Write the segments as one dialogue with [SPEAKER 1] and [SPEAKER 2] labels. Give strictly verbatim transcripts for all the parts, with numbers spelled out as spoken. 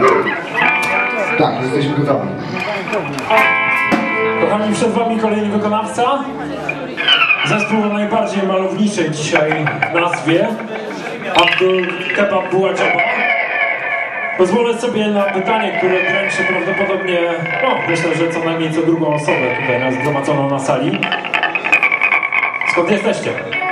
[SPEAKER 1] Tak, jesteśmy gotowi.
[SPEAKER 2] Kochani, przed wami kolejny wykonawca. Zespół o najbardziej malowniczej dzisiaj nazwie Abdul Kebab Buła Jaba. Pozwolę sobie na pytanie, które dręczy prawdopodobnie, no myślę, że co najmniej co drugą osobę tutaj nas zgromadzoną na sali. Skąd jesteście?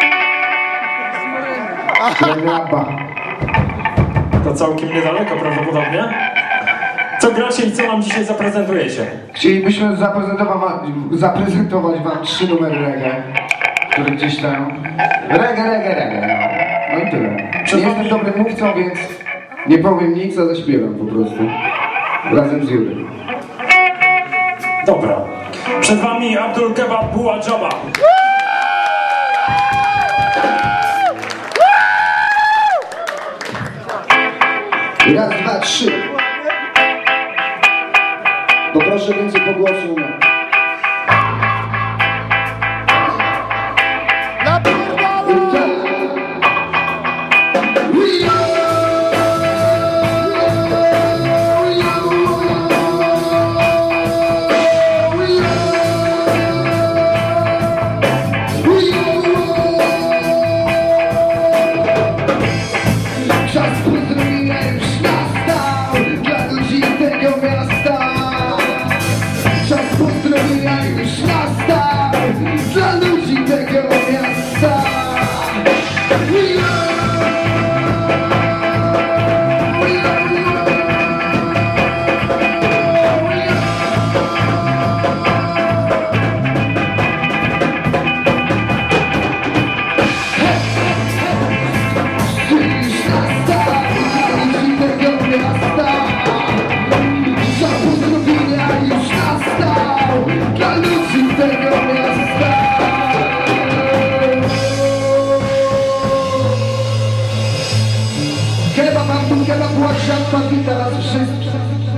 [SPEAKER 2] To całkiem niedaleko prawdopodobnie. Co gracie i co nam dzisiaj zaprezentujecie?
[SPEAKER 1] Chcielibyśmy zaprezentować, zaprezentować wam trzy numery reggae, które gdzieś tam... Reggae, reggae, reggae, no. No i tyle. Nie jestem dobrym mówcą, więc nie powiem nic, a zaśpiewam po prostu. Razem z Jurym.
[SPEAKER 2] Dobra. Przed wami Abdul Kebab Buła Jaba.
[SPEAKER 1] Raz, dwa, trzy. Poproszę więcej pogłosu. Kebab Buła Jaba, witam was wszystkich.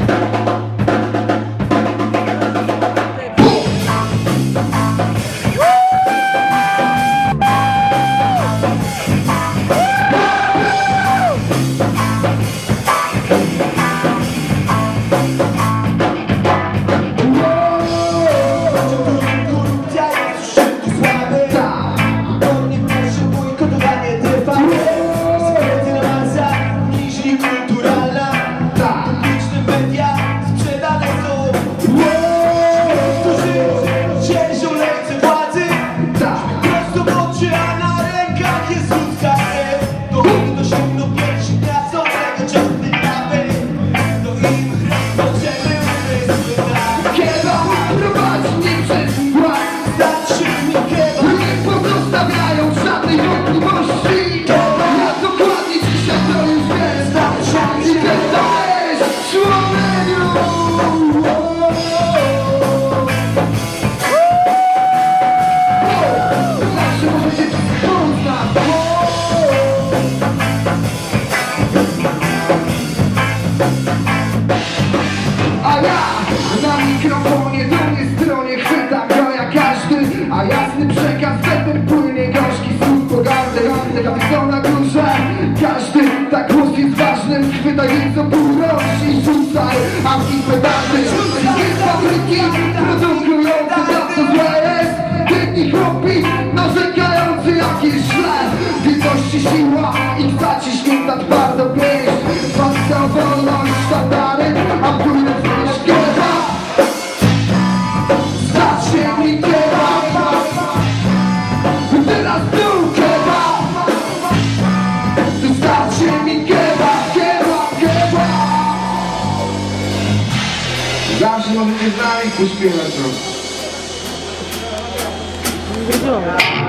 [SPEAKER 1] A jasny przekaz wtedy płynie gorzki słów pogardy. Kapitał na górze, każdy tak głos jest ważny. Chwytaj więc o półrocznie i rzucaj amki pedardy. Jest fabryki produkujące to co złe jest. Biedni chłopi narzekający jak jest źle. Wielkości siła ich zaciśnięta twardo pięść. Walka o wolność szatary, a pójdę w szkoła. Znacznie mi kebab. Teraz tu kebab. Wystarczy mi kebab, kebab, kebab. Zawsze możecie z nami pośpiewać.